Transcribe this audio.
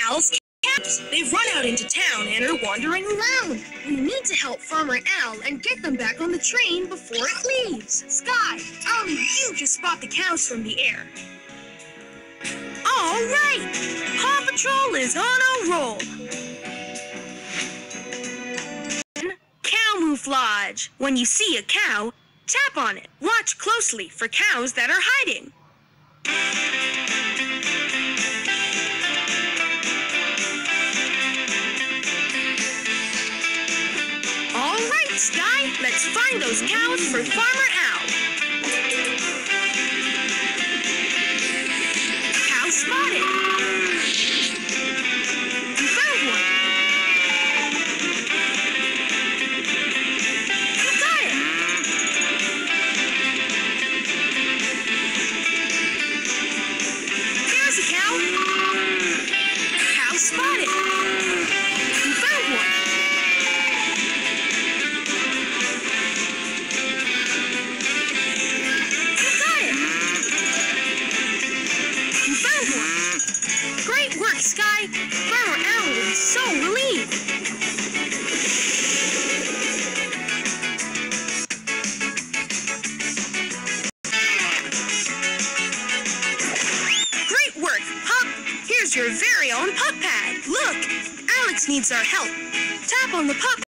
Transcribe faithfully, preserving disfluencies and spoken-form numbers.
Al's cows. They've run out into town and are wandering around. We need to help Farmer Al and get them back on the train before it leaves. Sky, I'll need you to spot the cows from the air. All right! Paw Patrol is on a roll. Camouflage. When you see a cow, tap on it. Watch closely for cows that are hiding. All right, Sky, let's find those cows for Farmer Al. Cow spotted. You found one. You got it. There's a cow. Cow spotted. You found one. You got it. You found one. Great work, Sky. Farmer Al will be so relieved. Great work, Pup. Here's your very own pup pad. Look, Alex needs our help. Tap on the pup